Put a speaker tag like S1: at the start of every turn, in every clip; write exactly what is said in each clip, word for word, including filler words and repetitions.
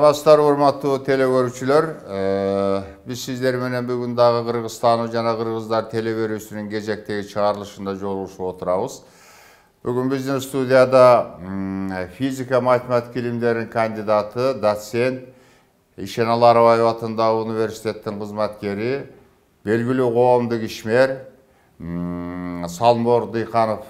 S1: Саламатсыздар, урматтуу телекөрүүчүлөр. Биз сиздер менен бүгүн дагы Кыргызстаны жана кыргыздар телеберүүсүнүн кезектеги чыгарылышында жолугушуп отурабыз. Бүгүн биздин студияда физика математика илимдеринин кандидаты, доцент, Ишеналарыбаев атындагы университеттин кызматкери, белгилүү коомдук ишмер Салмор Дыйканов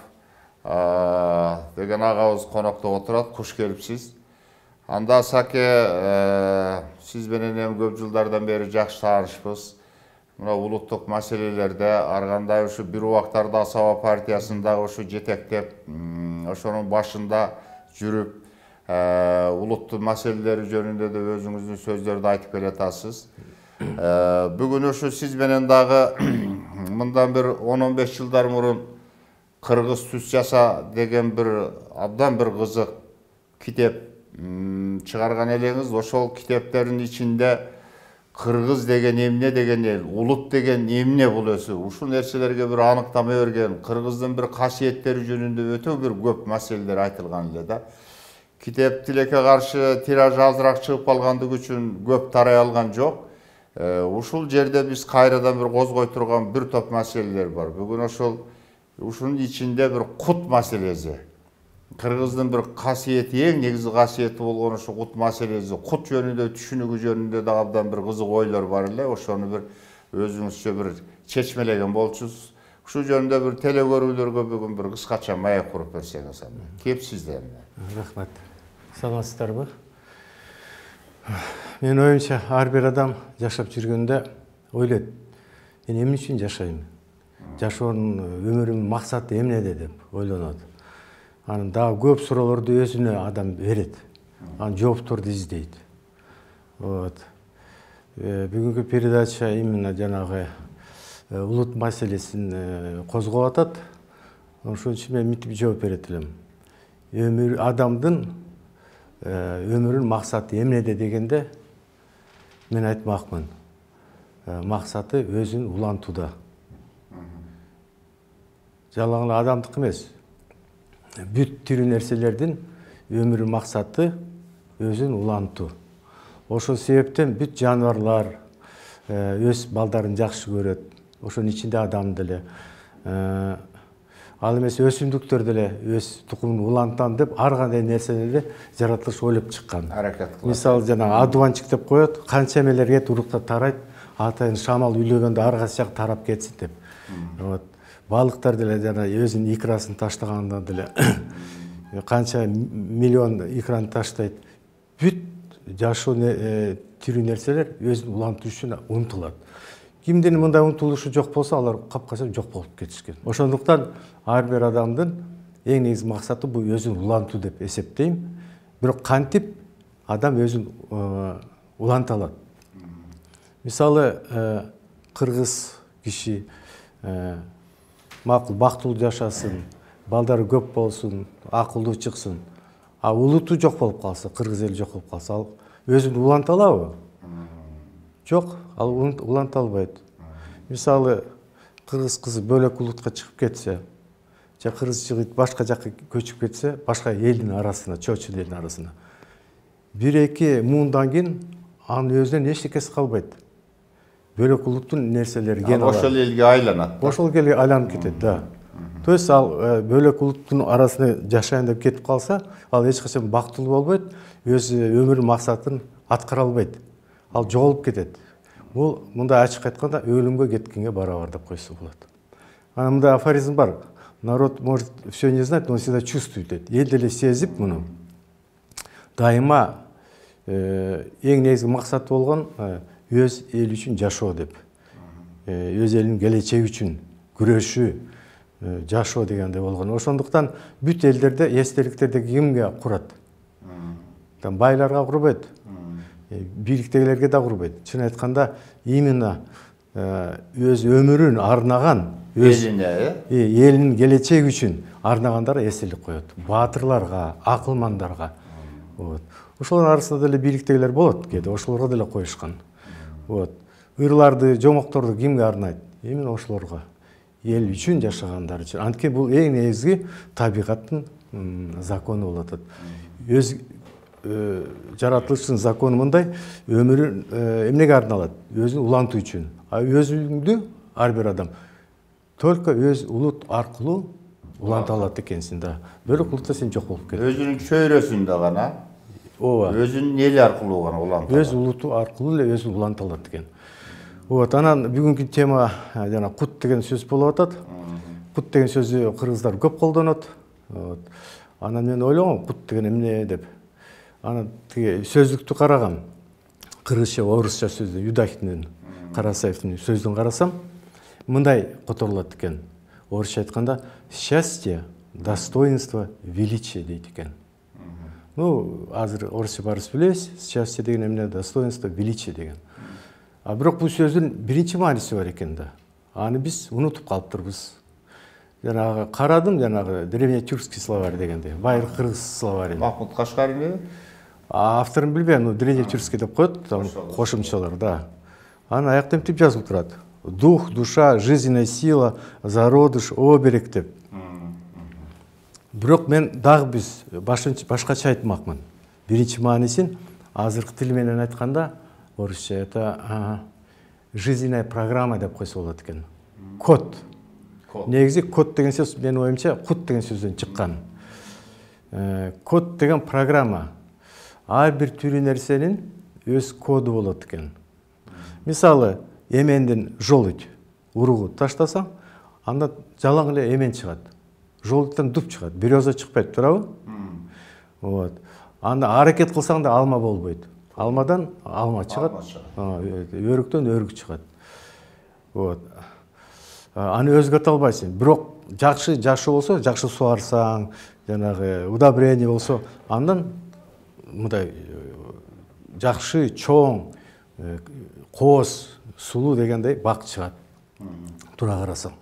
S1: деген агабыз конокто отурат. Куш келипсиз. Анда Саке, сиз менен эми көп жылдардан бери жакшы таанышпыз. Мына улуттук маселелерде ар кандай ушу бир убактарда Асаба партиясында ушу жетектеп, ошонун башында жүрүп, улуттук маселелери жөнүндө да өзүңүздүн сөздөрдү айтып келатасыз. Бүгүн ушу сиз менен дагы мындан бир он он беш жылдар мурун Кыргыз түз жаса деген бир абдан бир кызык китеп чыгарган элеңиз. Ошол китептердин ичинде кыргыз деген эмне деген эл, улут деген эмне бул өзү, ушул нерселерге бир аныктама берген, кыргыздын бир касиеттери жөнүндө өтө бир көп маселелер айтылган эле да. Китеп тилекке каршы тиражы азыраак чыгып калгандыгы үчүн көп тарай алган жок. Ушул жерде биз кайрадан бир козгой турган бир топ маселелер бар. Бүгүн ошол ушунун ичинде бир кут маселеси, кыргыздын бир касиети, эң негизги касиети болгон ушу кут маселеси, кут жөнүндө түшүнүгү жөнүндө да абдан бир кызык ойлор бар эле. Ошону бир өзүңүзчө бир чечмелеген болчусуз. Ушул жөнүндө бир телекөрүүлөргө бүгүн бир кыскача маек куруп берсеңиз. Кеп сизден.
S2: Рахмат. Саламатсыздарбы? Мен оюмча ар бир адам жашап жүргөндө ойлойт, мен эмне үчүн жашайм? Жашоонун өмүрүмдүн максаты эмнеде деп ойлонот. Анан дагы көп суроолорду өзүнө адам берет. Анан жоопторду издейт. Вот. Бүгүнкү передача именно жанагы улут маселесин козгоп атат. Ошон үчүн мен мынтип жооп берет элем. Өмүр адамдын өмүрүнүн максаты эмнеде дегенде мен айтмакмын. Максаты өзүн улантууда. Жалаң эле адамдык эмес. Бүт тирүү нерселердин өмүрүнүн максаты өзүн улантуу. Ошол себептен бүт жаныбарлар өз балдарын жакшы көрөт. Ошонун ичинде адам деле. Ал эмес өсүмдүктөр деле өз тукумун улантам деп ар кандай нерселерди жаратылыш ойлоп чыккан.
S1: Аракет кылат.
S2: Мисалы жана адубанчык деп коет, канча эмелер кет уруктар тарайт, атайын шамал үйлөгөндө ар кайсы жак тарап кетсин деп. Вот. Балыктар деле жана өзүнүн икрасын таштаганда деле канча миллион икраны таштайт. Бүт жашоо тирүү нерселер өзүн улантуу үчүн умтулат. Кимдин мындай умтулушу жок болсо, алар капкача жок болуп кетишкен. Ошондуктан ар бир адамдын эң негизги максаты бул өзүн улантуу деп эсептейм. Бирок кантип адам өзүн уланта алат? Мисалы, кыргыз киши макул бактылуу жашасын, балдары көп болсун, акылдуу чыксын. А улуту жок болуп калса, кыргыз эли жок болуп калса, ал өзүн уланта алабы? Жок, ал уланта албайт. Мисалы, кыргыз кызы бөлөк улутка чыгып кетсе, же кыргыз жигит башка жакка көчүп кетсе, башка элдин арасына, чоочун элдин арасына. бир-эки муундан кийин анын өзүнөн эчтекеси калбайт. Бөлөк улуттун нерселери ген алат.
S1: Ошол элге айланат.
S2: Ошол элге айланып кетет, да. То есть ал бөлөк улуттун арасына жашайын деп кетип калса, ал эч качан бактылуу болбойт, өз өмүрүнүн максатын аткара албайт. Ал жоголуп кетет. Бул мындай ачык айтканда өлүмгө кеткенге барабар деп койсо болот. Анан мындай афоризм бар. Народ может все не знать, но он всегда чувствует. Эл деле сезип муну. Дайыма эң негизги максаты болгон өз эл үчүн жашоо деп. Өз элинин келечеги үчүн күрөшүү, жашоо дегендей болгон. Ошондуктан бүт элдерде эстеликтерди кимге курат? Байларга курбайт. Бийликтегилерге да курбайт. Чын айтканда именно өз өмүрүн арнаган, өз элинин келечеги үчүн арнагандар эстелик коет. Баатырларга, акылмандарга. Вот. Ошолордун арасында деле бийликтегилер болот, кээде ошолорго деле коюшкан. Вот. Ырларды, жомокторду кимге арнайт? Именно ошолорго. Эл үчүн жашагандар үчүн. Анткени бул эң негизги табигаттын закону болуп атат. Өз жаратылыштын закону мындай, өмүрүн эмнеге арналат? Өзүн улантуу үчүн. А өзүңдү ар бир адам только өз улут аркылуу уланта алат экенсиң да. Бөлөк улутта сен жок болуп кетет.
S1: Өзүнүн чөйрөсүндө гана,
S2: ооба.
S1: өзүнүн эли аркылуу гана уланта алат.
S2: Өз улуту аркылуу эле өзүн уланта алат экен. Вот, анан бүгүнкү тема жана кут деген сөз болуп атат. Кут деген сөздү кыргыздар көп колдонот. Вот. Анан мен ойлогом, кут деген эмне деп. Анан тиги сөздүктү карагам. Кыргызча, орусча сөздү, Юдахинин, Карасаевдин сөздүн карасам, мындай которулат экен. Орусча айтканда, счастье, достоинство, величие дейт экен. Ну, азыр орусча барыбыз билебиз, счастье деген эмне, достоинство, величие деген. А бирок бул сөздүн биринчи мааниси бар экен да. Аны биз унутуп калыптырбыз. Жанагы карадым, жанагы древнетюркский словарь дегенде, байыр кыргыз словарь.
S1: Махмуд Кашкарин.
S2: Авторун билбейм, но древнетюркский деп коет, там кошумчалар, да. Аны аякта эмтип жазылып турат. Дух, душа, жизненная сила, зародыш, оберег деп. Бирок мен дагы биз башкача айтмакмын. Биринчи маанисин азыркы тил менен айтканда, орусча это жизненная программа деп койсо болот экен. Код. Негизи код деген сөз менин оюмча кут деген сөздөн чыккан. Код деген программа. Ар бир түрү нерсенин өз коду болот экен. Мисалы, эмендин жолуть уругу таштасаң, анда жалаң эле эмен чыгат. Жолуттан дуп чыгат, береза чыкпайт, туурабы? Вот. Анда аракет кылсаң да алма болбойт. Алмадан алма чыгат, өрүктөн өрүк чыгат. Вот. Аны өзгөртө албайсың. Бирок жакшы жакшы болсо, жакшы суарсаң, жанагы удобрение болсо, андан мындай жакшы, чоң, кооз, сулуу дегендей бак чыгат. Тура карасаң.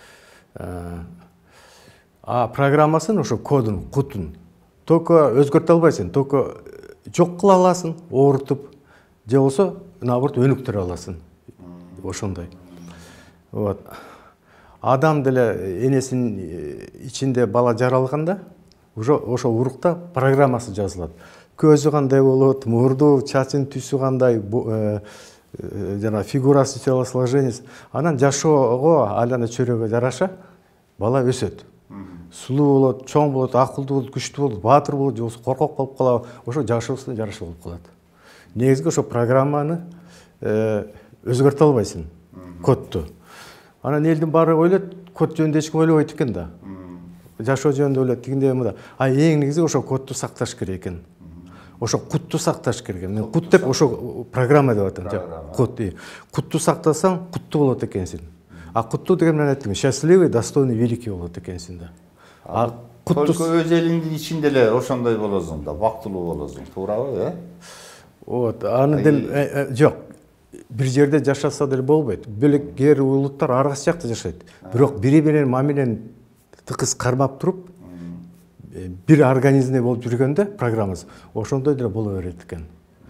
S2: А программасын ошо кодун, кутун только өзгөртө албайсың, только жок кыла аласың, оорутуп, же болсо наоборот өнүктүрө аласың. Ошондой. Вот. Адам деле энесинин ичинде бала жаралганда, уже ошо урукта программасы жазылат. Көзү кандай болот, мурду, чачын түсү кандай, жана фигурасы, телосложениеси. Анан жашоого, айлана чөйрөгө жараша бала өсөт. Сулуу болот, чоң болот, акылдуу болот, күчтүү болот, баатыр болот, же болсо коркок болуп калат. Ошо жашоосуна жараша болуп калат. Негизги ошо программаны өзгөртө албайсың, кодду. Анан элдин баары ойлойт, код жөнүндө эч ким ойлобойт экен да. Жашоо жөнүндө ойлойт, тигиндей мында. А эң негизи ошо кодду сакташ керек экен. Ошо кутту сакташ керек. Мен кут деп ошо программа деп атам. Кут. Кутту сактасаң, куттуу болот экенсиң. А куттуу деген менен айттым, счастливый, достойный, великий болот экенсиң да.
S1: А кутту өз элиңдин ичинде эле ошондой болосуң да, бактылуу болосуң, туурабы, э? Вот, аны дем
S2: жок. Бир жерде жашаса деле болбойт. Бөлөк жер улуттар ар кайсы жакта жашайт. Бирок бири-биринин мамилени тыкыз кармап туруп, бир организмде болуп жүргөндө программасы ошондой деле боло берет экен.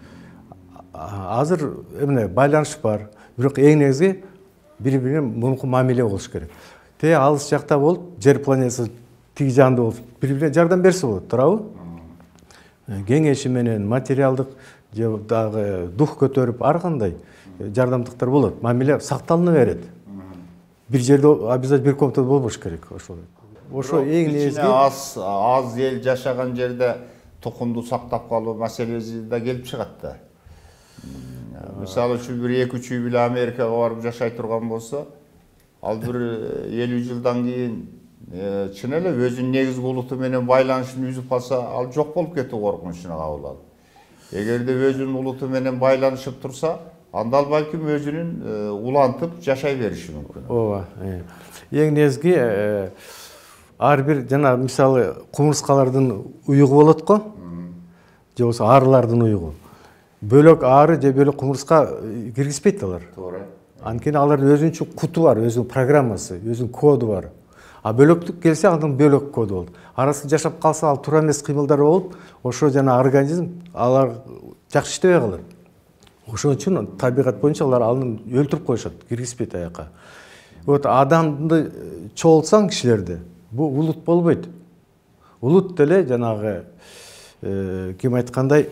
S2: Азыр эмне байланыш бар, бирок эң негизи бири-биринин мунку мамиле болуш керек. Те алыс жакта болуп, жер планетасы тиги жагында болуп, бири-бирине жардам берсе болот, туурабы? Кеңеши менен материалдык же дагы дух көтөрүп ар кандай жардамдыктар болот. Мамиле сакталына берет. Бир жерде обязательно бир комнатада болбош керек ошол. Ошо эң негизги
S1: аз аз эл жашаган жерде тукумду сактап калуу маселеси да келип чыгат да. Мисалы үчүн бир эки үч үй биле Америкага барып жашай турган болсо, ал бир элүү жылдан кийин чын эле өзүнүн негизги улуту менен байланышын үзүп калса, ал жок болуп кетүү коркунучуна кабыл алат. Эгерде өзүнүн улуту менен байланышып турса, анда ал балким өзүнүн улантып жашай бериши мүмкүн.
S2: Ооба. Эң негизги ар бир жана мисалы кумурскалардын уюгу болот го. Же болсо арылардын уюгу. Бөлөк ары же бөлөк кумурска киргизбейт алар.
S1: Туура.
S2: Анткени алардын өзүнчө куту бар, өзүнүн программасы, өзүнүн коду бар. А бөлөктүк келсе анын бөлөк коду болот. Арасында жашап калса ал туура эмес кыймылдар болуп, ошо жана организм алар жакшы иштебей калат. Ошон үчүн табигат боюнча алар аны өлтүрүп коюшат, киргизбейт аяка. Вот адамды чоолтсаң кишилерди, бул улут болбойт. Улут деле жанагы кем айткандай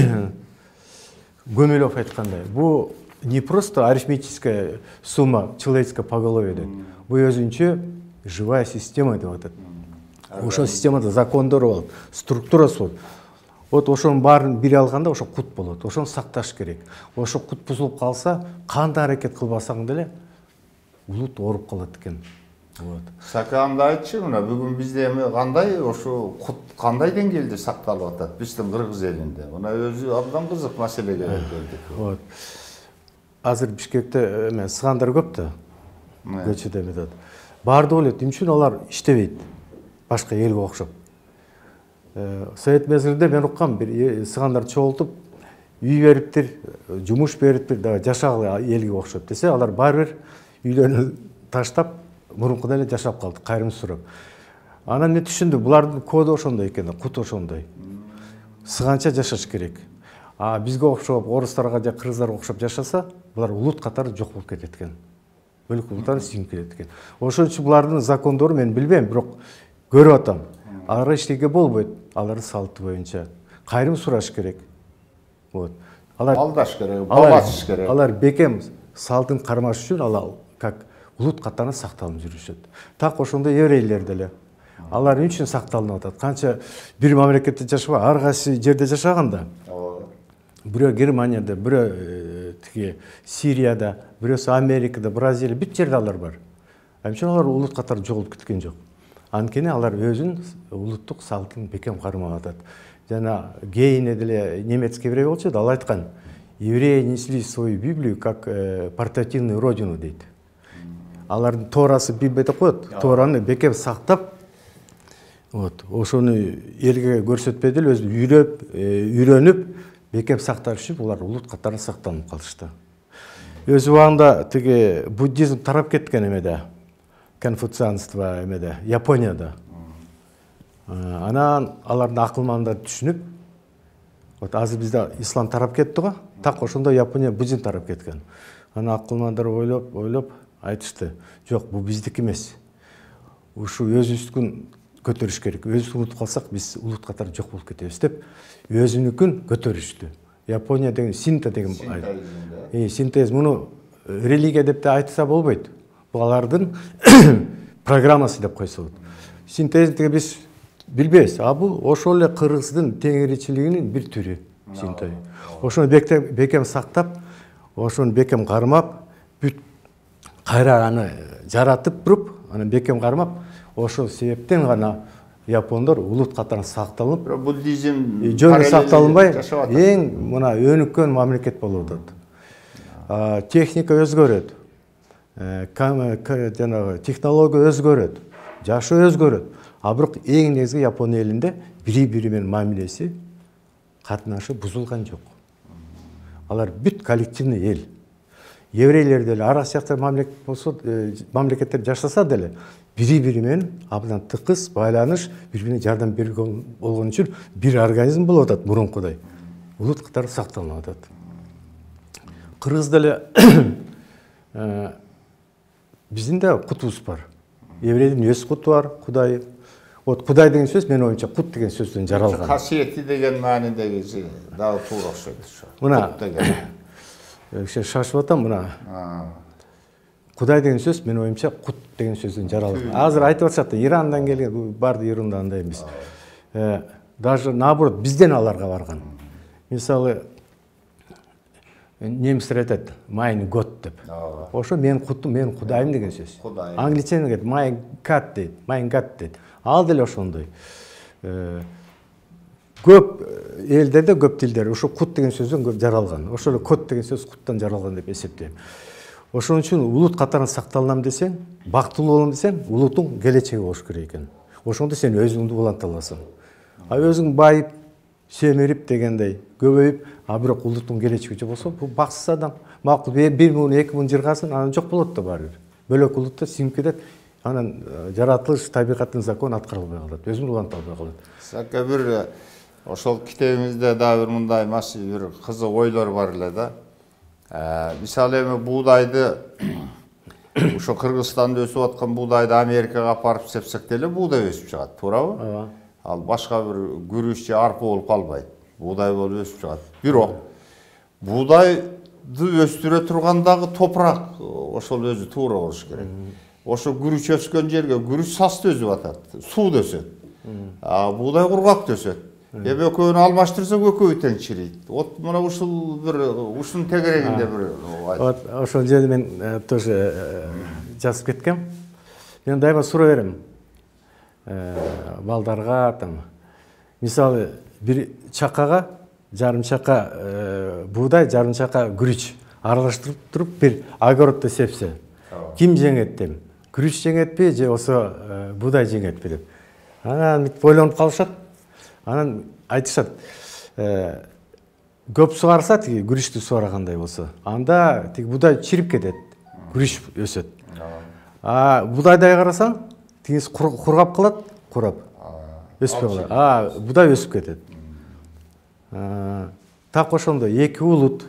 S2: Гумилев айткандай, бул не просто арифметическая сумма человеческого поголовья дейт. Бул өзүнчө живая система деп атат. Ошол системада закондор болот, структурасы болот. Вот ошонун баарын бири алганда ошо кут болот. Ошону сакташ керек. Ошо кут бузулуп калса, кандай аракет кылбасаң деле улут ооруп калат экен. Вот.
S1: Сакаанда айтчы, мына бүгүн бизде эми кандай ошо кут кандай деңгээлде сакталып атат биздин Кыргыз элинде. Мына өзү абдан кызык маселеге келдик.
S2: Вот. Азыр Бишкекте эме сыгандар көп да. Көчөдө метод. Барды ойлойт, эмне үчүн алар иштебейт? Башка элге окшоп. Совет мезгилинде мен уккам, бир сыгандар чогултуп, үй бериптир, жумуш бериптир, да жашагыла элге окшоп десе, алар баары бир үйлөрүн таштап, мурункудай эле жашап калды, кайрым сурап. Анан мен түшүндүм, булардын коду ошондой экен, кут ошондой. Сыганча жашаш керек. А бизге окшоп, орустарга же кыргыздарга окшоп жашаса, булар улут катары жок болуп кетет экен. Бөлүк улуттар сиңип кетет экен. Ошон үчүн булардын закондору мен билбейм, бирок көрүп атам. Алар иштеге болбойт, алардын салты боюнча. Кайрым сураш керек. Вот. Алар
S1: алдаш керек, балачыш керек.
S2: Алар бекем салтын кармаш үчүн алар как улут катарына сакталып жүрүшөт. Так ошондой еврейлер деле. Алар эмне үчүн сакталып атат? Канча бир мамлекетте жашабай, ар кайсы жерде жашаганда. Бирөө Германияда, бирөө тиги Сирияда, бирөөсү Америкада, Бразилия, бүт жерде алар бар. Эмне үчүн алар улут катары жоголуп кеткен жок? Анткени алар өзүн улуттук салтын бекем кармап атат. Жана Гейне деле немецкий еврей болчу, ал айткан: евреи несли свою Библию как портативную родину дейт. Алардын Торасы Библия деп коет. Тораны бекем сактап, вот, ошону элге көрсөтпөй деле өзү үйрөп, үйрөнүп, бекем сакташ үчүн булар улут катары сактанып калышты. Өз убагында тиги буддизм тарап кеткен эмеде, конфуцианство эмеде, Японияда. Анан алардын акылмандары түшүнүп, вот азыр бизде ислам тарап кетти го, так ошондой Япония буддизм тарап кеткен. Анан акылмандар ойлоп, ойлоп айтышты: жок, бул биздики эмес. Ушу өзүбүздүн көтөрүш керек. Өзүбүздү унутуп калсак, биз улут катары жок болуп кетебиз деп, өзүнүкүн көтөрүштү. Япония деген синта деген э синтез, муну религия деп да айтса болбойт. Бул алардын программасы деп койсо болот. Синтезди биз билбейбиз, а бул ошол эле кыргыздын теңиричилигинин бир түрү синтез. Ошону бекем сактап, ошону бекем кармап, бүт кайра аны жаратып туруп, анан бекем кармап, ошол себептен гана япондор улут катары сакталып,
S1: буддизм
S2: жөн сакталынбай, эң мына өнүккөн мамлекет болуп атат. Техника өзгөрөт, жанагы технология өзгөрөт, жашоо өзгөрөт. А бирок эң негизги Япония элинде бири-бири менен мамилеси, катнашы бузулган жок. Алар бүт коллективный эл. Еврейлер деле ара сыяктуу мамлекет болсо, мамлекеттер жашаса деле бири-бири менен абдан тыкыз байланыш, бири-бирине жардам берген болгон үчүн бир организм болуп атат мурункудай. Улут катары сакталып атат. Кыргыз деле биздин да кутубуз бар. Еврейдин өз куту бар, Кудай. Вот Кудай деген сөз мен оюмча кут деген сөздөн жаралган.
S1: Касиети деген маанидеги дагы туура окшойт.
S2: Мына кеше шашып атам, мына Кудай деген сөз мен оюмча кут деген сөздөн жаралган. Азыр айтып атышат, Ирандан келген, барды Иранда андай эмес. Даже наоборот бизден аларга барган. Мисалы немистер айтат «mein Gott» деп. Ошо мен кутум, мен Кудайым деген сөз. Англичан айтат «my God» дейт, «my God» дейт. Ал деле ошондой. Көп элдерде, көп тилдер ошо кут деген сөздөн көп жаралган. Ошо эле кот деген сөз куттан жаралган деп эсептейм. Ошон үчүн улут катарын сакталам десең, бактылуу болом десең, улутуң келечеги болуш керек экен. Ошондо сен өзүңдү уланта аласың. А өзүң байып, семирип дегендей, көбөйүп, а бирок улуттун келечеги жок болсо, бул баксыз адам. Макул бир муң, эки муң жыргасын, анан жок болот да баары бир. Бөлөк улутта сиңип кетет. Анан жаратылыш, табигаттын закону аткарылбай калат, өзүн уланта албай калат.
S1: Сака бир ошол китебиңизде да бир мындай мас бир кызык ойлор бар эле да. Мисалы эми буудайды ошо Кыргызстанда өсүп аткан буудайды Америкага апарып сепсек деле буудай өсүп чыгат, туурабы?
S2: Ооба.
S1: Ал башка бир күрүч же арпа болуп калбайт. Будай болуп өсүп чыгат. Бирок будайды өстүрө тургандагы топурак ошол өзү туура болуш керек. Ошо күрүч өскөн жерге күрүч састы өсүп атат, сууда өсөт. А будай кургак өсөт. Эми экөөнү алмаштырсак экөөбү тең чирийт. Вот мына ушул бир ушунун тегерегинде бир.
S2: Вот ошол жерде мен тоже жазып кеткем. Мен дайыма сурай берем. Балдарга там мисалы бир чакага жарым чака буудай, жарым чака күрүч аралаштырып туруп бир огородто сепсе, ким жеңет дем? Күрүч жеңетпи же осо буудай жеңетпи деп. Анан бүт ойлонуп калышат. Анан айтышат, көп сугарса тиги күрүчтү сугаргандай болсо, анда тиги буудай чирип кетет, күрүч өсөт. А будайдай карасаң, тигиси кургап калат, курап. Өспөй калат. А буудай өсүп кетет. Так ошондой эки улут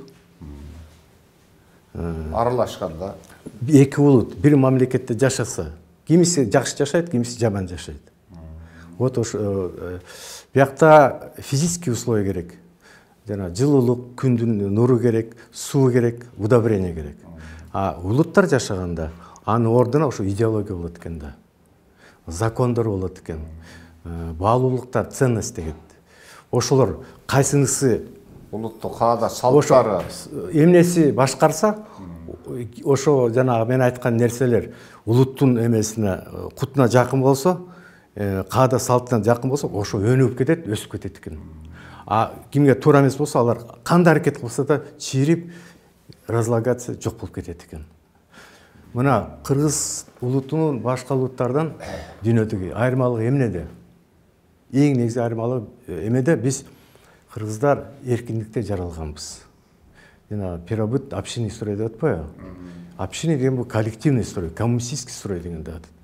S1: аралашканда,
S2: эки улут бир мамлекетте жашаса, кимиси жакшы жашайт, кимиси жаман жашайт. Вот ошо биякта физический условия керек. Жана жылуулук, күндүн нуру керек, суу керек, удобрение керек. А улуттар жашаганда анын ордуна ошо идеология болот экен да. Закондор болот экен. Баалуулуктар, ценность деген. Ошолор кайсынысы
S1: улуттук каада салттары
S2: эмнеси башкарса, ошо жана мен айткан нерселер улуттун эмесине, кутуна жакын болсо, каада салтына жакын болсо, ошо өнүгүп кетет, өсүп кетет экен. А кимге туура эмес болсо, алар кандай аракет кылса да чирип, разлагаться, жок болуп кетет экен. Мына кыргыз улутунун башка улуттардан дүйнөдөгү айырмалыгы эмнеде? Эң негизи айырмалыгы эмеде? Биз кыргыздар эркиндикте жаралганбыз. Жана первобыт общинный строй деп атпайбы? Община деген бул коллективный строй, коммунистический строй деген деп атат.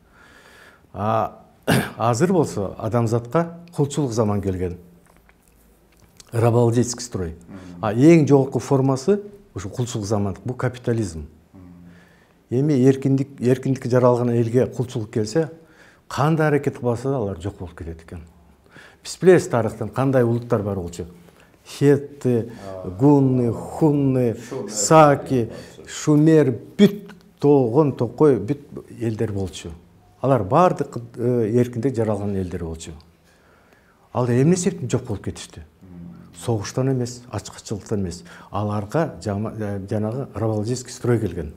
S2: А азыр болсо адамзатка кулчулук заман келген. Рабовладельческий строй. А эң жогорку формасы ушу кулчулук замандык, бул капитализм. Эми эркиндик, эркиндикке жаралган элге кулчулук келсе, кандай аракет кылса да алар жок болуп кетет экен. Биз билебиз тарыхтан кандай улуттар бар болчу. Хетты, гунны, хунны, саки, шумер, бүт тогон токой бүт элдер болчу. Алар бардык эркиндик жаралган элдер болчу. Ал эмне себептен жок болуп кетишти? Согуштан эмес, ачкычылыктан эмес. Аларга жанагы рабовладельческий строй келген.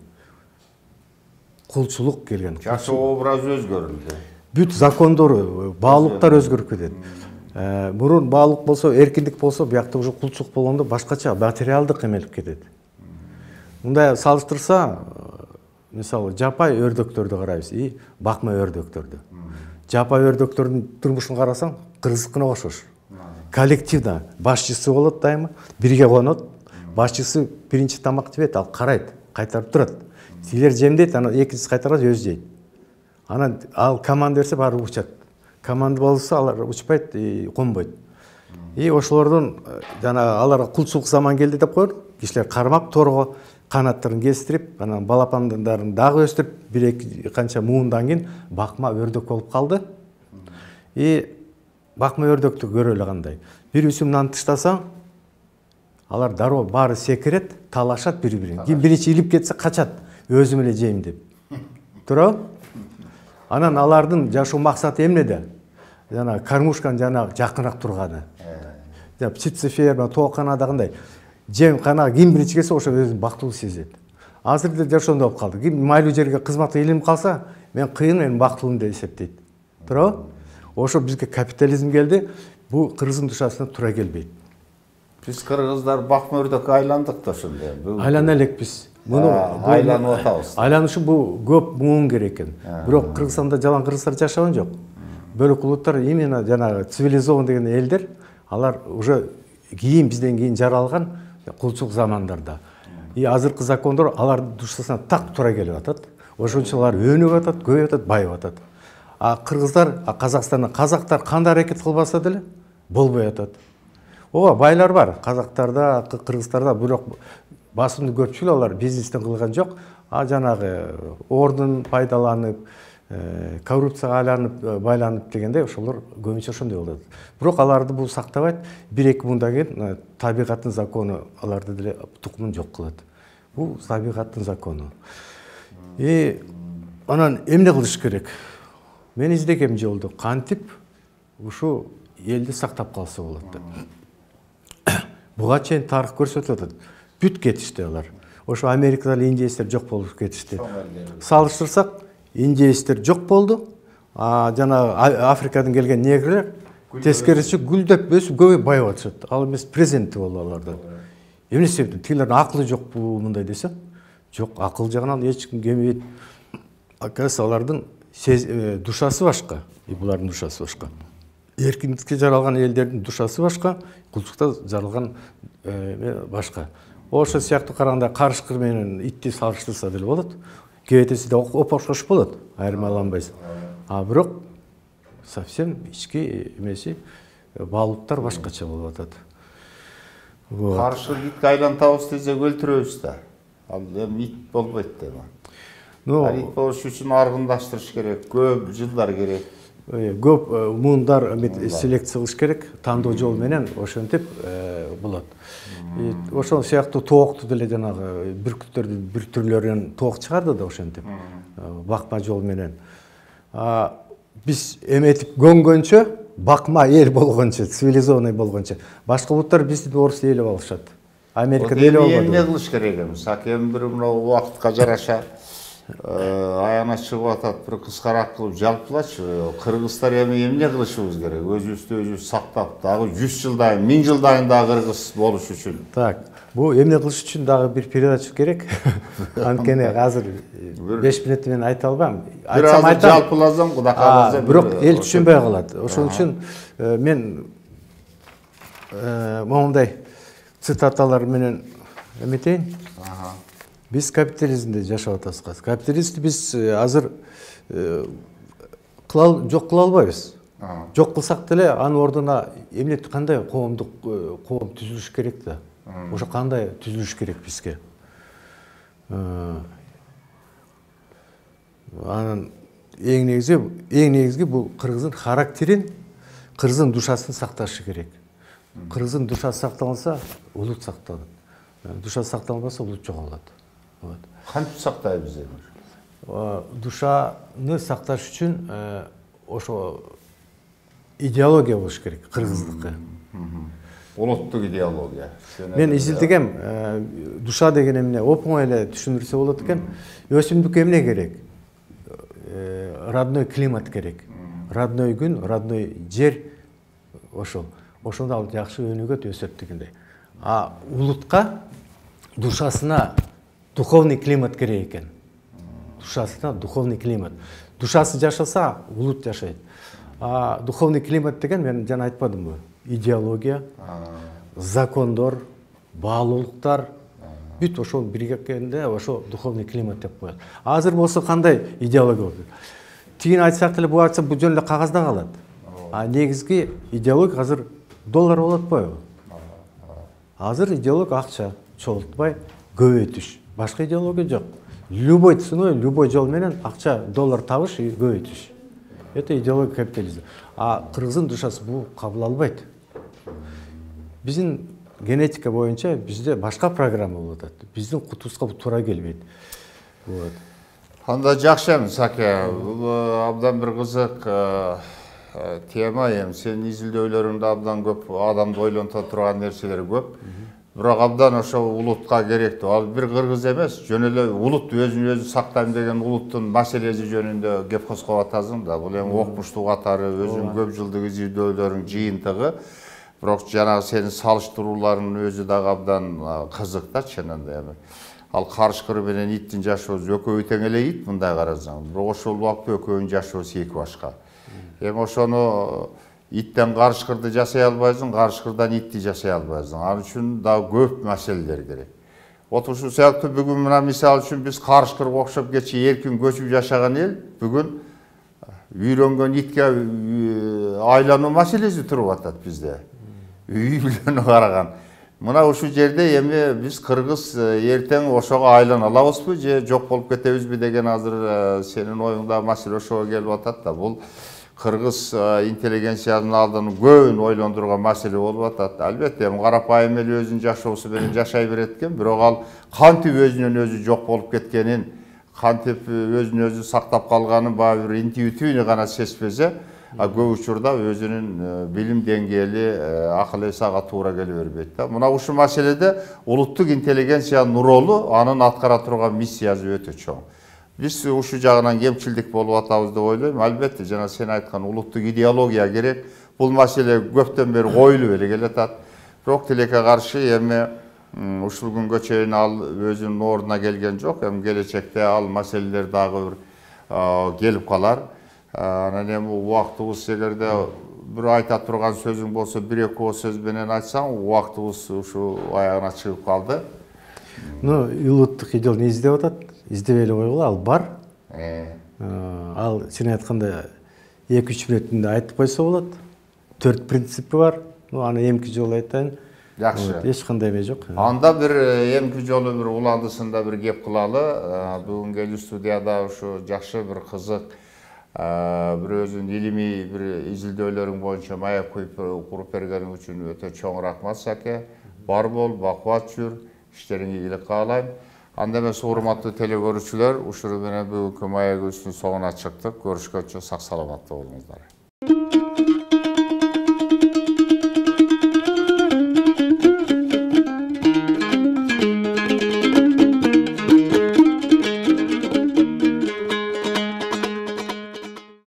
S2: Кулчулук келген.
S1: Жашоо образы өзгөрүлдү.
S2: Бүт закондору, баалыктар өзгөрүп кетет. Мурун баалык болсо, эркиндик болсо, биякта уже кулчулук болгондо башкача материалдык эмелип кетет. Мындай салыштырса, мисалы, жапай өрдөктөрдү карайбыз, и бакма өрдөктөрдү. Жапай өрдөктөрдүн турмушун карасаң, кыргыздыкына окшош. Коллективда башчысы болот дайыма, бирге конот. Башчысы биринчи тамак жебейт, ал карайт, кайтарып турат. Силер жемдейт, анан экинчиси кайтарат, өзү жейт. Анан ал команда берсе баары учат. Команда болсо алар учпайт, конбойт. И ошолордун жана аларга кулчулук заман келди деп коет. Кишилер кармап торго канаттарын кестирип, анан балапандарын дагы өстүрүп, бир эки канча муундан кийин бакма өрдөк болуп калды. И бакма өрдөктү көрө эле кандай. Бир үсүм нан тыштасаң, алар дароо баары секирет, талашат бири-бирин. Ким биринчи илип кетсе качат, өзүм эле жейм деп. Туурабы? Анан алардын жашоо максаты эмнеде? Жана кормушкан жана жакыныраак турганы. Птица ферма, тооканада кандай? Жем кана ким биринчи келсе, ошо өзүн бактылуу сезет. Азыр деле ошондой болуп калды. Ким майлуу жерге кызматка илинип калса, мен кыйын, мен бактылуум деп эсептейт. Туурабы? Ошо бизге капитализм келди, бул кыргыздын душасына туура келбейт.
S1: Биз кыргыздар бакма өрдөккө айландык да ошондой.
S2: Айлана элекпиз.
S1: Муну айланып атабыз.
S2: Айланушу бул көп муун керек экен. Бирок Кыргызстанда жалаң кыргыздар жашаган жок. Бөлөк улуттар именно жанагы цивилизован деген элдер, алар уже кийин бизден кийин жаралган кулчулук замандарда. И азыркы закондор алардын душасына так туура келип атат. Ошончо алар өнүгүп атат, көбөйүп атат, байып атат. А кыргыздар, а Казакстанда казактар кандай аракет кылбаса деле болбой атат. Ооба, байлар бар. Казактарда, кыргыздарда, бирок басымдуу көпчүлүгү алар бизнестен кылган жок, а жанагы ордун пайдаланып, коррупцияга айланып байланып дегенде ошолор көбүнчө ошондой болот. Бирок аларды бул сактабайт. бир эки мыңдан кийин табигаттын закону аларды деле тукумун жок кылат. Бул табигаттын закону. И анан эмне кылыш керек? Мен издегем жолду кантип ушу элди сактап калса болот деп. Буга чейин тарых көрсөтүп атат. Бүт кетишти алар. Ошо Америкада индейстер жок болуп кетишти. Салыштырсак, индейстер жок болду. А жана Африкадан келген негрлер тескерисинче гүлдөп өсүп көбөйүп байып атышат. Ал эмес президенти болду алардан. Эмне себептен? Тилердин акылы жокпу мындай десем? Жок, акыл жагынан эч ким келбейт. Акасы алардын душасы башка, и булардын душасы башка. Эркиндикке жаралган элдердин душасы башка, кулчукта жаралган башка. Ошо сыяктуу караганда карышкыр менен итти салыштырса деле болот. Кебетеси да опошош болот, айырмаланбайсың. А бирок совсем ички эмеси баалуулуктар башкача болуп атат.
S1: Карышкыр итке айлантабыз десек өлтүрөбүз да. Ал эми ит болбойт дейм. Ну, ит болуш үчүн аргындаштырыш керек, көп жылдар керек.
S2: Көп муундар селекция кылыш керек, тандоо жол менен ошентип болот. Ошол сыяктуу тоокту деле жанагы бүркүттөрдүн бир түрлөрүнөн тоок чыгарды да ошентип. Бакма жол менен. Биз эметип көнгөнчө, бакма эл болгончо, цивилизованный болгончо, башка улуттар бизди орус ээлеп алышат. Америкада ээлеп албады.
S1: Эмне кылыш керек эмес? Акем бир мына убакытка жараша аяна чыгып атат, бир кыскараак кылып жалпылачы. Кыргыздар эми эмне кылышыбыз керек? Өзүбүздү өзүбүз сактап, дагы жүз жылдан, миң жылдан дагы кыргыз болуш үчүн.
S2: Так, бул эмне кылыш үчүн дагы бир передача керек. Анткени азыр беш мүнөт менен айта албайм.
S1: Айтсам айтам, жалпыласам, кудай кааласа.
S2: Бирок эл түшүнбөй калат. Ошон үчүн мен моундай цитаталар менен эметейин. Биз капитализмде жашап атабыз. Капитализмди биз азыр жок кыла албайбыз. Жок кылсак деле анын ордуна эмне кандай коомдук коом түзүлүш керек да. Ошо кандай түзүлүш керек бизге. Анан эң негизи, эң негизги бул кыргыздын характерин, кыргыздын душасын сакташы керек. Кыргыздын душасы сакталса, улут сакталат. Душасы сакталбаса, улут жоголот.
S1: Кантип сактайбыз эми?
S2: Душаны сакташ үчүн ошо идеология болуш керек, кыргыздыкы.
S1: Улуттук идеология.
S2: Мен изилдегем, душа деген эмне оп-оңой эле түшүндүрсө болот экен. Өсүмдүккө эмне керек? Родной климат керек. Родной күн, родной жер ошол. Ошондо ал жакшы өнүгөт, өсөт дегендей. А улутка душасына духовный климат керек экен. Душасына духовный климат. Душасы жашаса, улут жашайт. А духовный климат деген мен жана айтпадымбы? Идеология, закондор, баалуулуктар, бүт ошол бириккенде ошо духовный климат деп коет. Азыр болсо кандай идеология болот? Тигин айтсак деле, бул айтса бул жөн эле кагазда калат. А негизги идеология азыр доллар болуп атпайбы? Азыр идеология акча чогултпай көбөйтүш. Башка идеология жок. Любой ценой, любой жол менен акча, доллар табыш и көбөйтүш. Это идеология капитализма. А кыргыздын душасы бул кабыл албайт. Биздин генетика боюнча бизде башка программа болуп атат. Биздин кутубузга туура келбейт. Вот.
S1: Анда жакшы эми Саке, бул абдан бир кызык тема эми. Сенин изилдөөлөрүңдө абдан көп адамды ойлонто турган нерселер көп. Бирок абдан ошо улутка керектүү. Ал бир кыргыз эмес, жөн эле улут өзүн өзү сактайм деген улуттун маселеси жөнүндө кеп козгоп атасың да. Бул эми окмуштуу катары өзүң көп жылдык изилдөөлөрүң жыйынтыгы. Бирок жанагы сенин салыштырууларың өзү дагы абдан кызык да, чынында эми. Ал карышкыр менен иттин жашоосу экөөбү тең эле ит мындай карасаң. Бирок ошол убакытта экөөнүн жашоосу эки башка. Эми ошону иттен карышкырды жасай албайсың, карышкырдан итти жасай албайсың. Ал үчүн дагы көп маселелер керек. Вот ушул сыяктуу бүгүн мына мисал үчүн биз карышкырга окшоп кече эркин көчүп жашаган эл бүгүн үйрөнгөн итке айлануу маселеси туруп атат бизде. Үй бүлөнү караган. Мына ушул жерде эми биз кыргыз эртең ошого айлана алабызбы же жок болуп кетебизби деген азыр сенин оюңдагы маселе ошого келип атат да. Бул кыргыз интеллигенциянын алдын көбүн ойлондурган маселе болуп атат. Албетте эми карапайым эл өзүнүн жашоосу менен жашай берет экен, бирок ал кантип өзүнөн өзү жок болуп кеткенин, кантип өзүн өзү сактап калганын баягы бир интуитивный гана сезбесе, көп учурда өзүнүн билим деңгээли, акыл эси ага туура келе бербейт да. Мына ушул маселеде улуттук интеллигенциянын ролу, анын аткара турган миссиясы өтө чоң. Биз ушул жагынан кемчилдик болуп атабыз деп ойлойм. Албетте жана сен айткан улуттук идеология керек. Бул маселе көптөн бери коюлуп эле келатат. Бирок тилекке каршы эми ушул күнгө чейин ал өзүнүн ордуна келген жок. Эми келечекте ал маселелер дагы бир келип калар. Анан эми убактыбыз эгерде бир айта турган сөзүң болсо, бир эки ооз сөз менен айтсаң, убактыбыз ушул аягына чыгып калды.
S2: Ну, улуттук идеологияны издеп атат. Издебей эле койгула, ал бар. Ал сен айткандай эки үч мүнөттүндө айтып койсо болот. Төрт принципи бар. Ну, аны эмки жолу айтайын.
S1: Жакшы.
S2: Эч кандай эме жок.
S1: Анда бир эмки жолу бир уландысында бир кеп кылалы. Бүгүнкү эл студияда ушу жакшы бир кызык, бир өзүнүн илимий бир изилдөөлөрүң боюнча маек куруп бергениң үчүн өтө чоң рахмат Саке. Бар бол, бакубат жүр, иштериңи ийгилик каалайм. Анда эмес, урматтуу теле көрүүчүлөр, ушуну менен бүгүнкү маегибиздин соңуна чыктык. Көрүшкөнчө сак саламатта болуңуздар.